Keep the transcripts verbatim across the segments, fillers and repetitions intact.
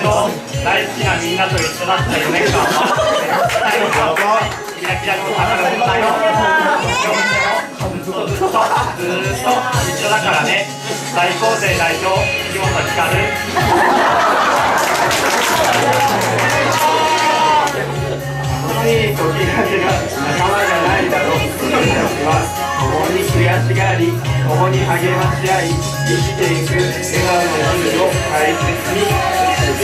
と大好きなみんなと一緒だったよねんかんは最後はキラキラの宝物だよ。ずっとずっとずーっと一緒だからね。在校生代表木本ひかる。いい時だけが仲間じゃないだろう。僕たちは共に悔しがり、共に励まし合い、生きていく笑顔の日々を大切に。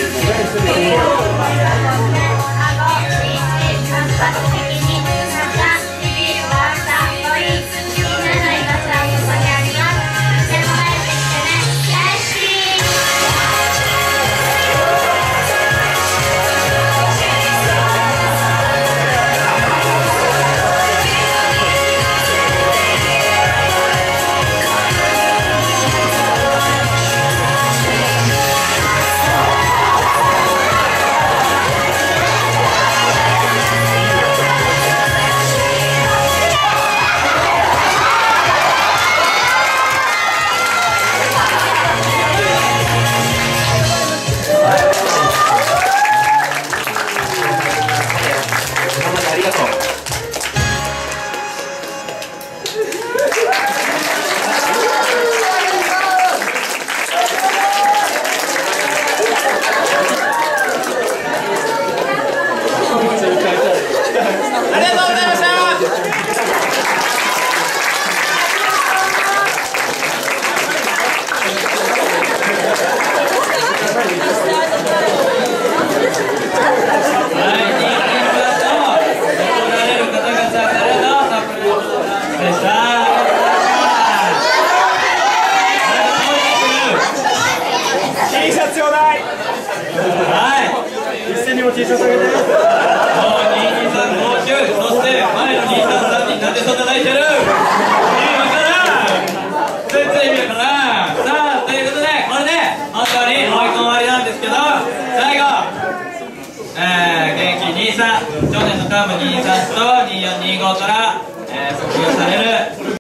T シャツあげて。もうにーにーさん号泣、そして前のにーさんさんにんなんでそんな泣いてる。意味わからん。全然意味わからん。さあということでこれで本当に追い込み終わりなんですけど、最後、えー、元気にーさん、去年の幹部にーさんとにーよんにーごから、えー、卒業される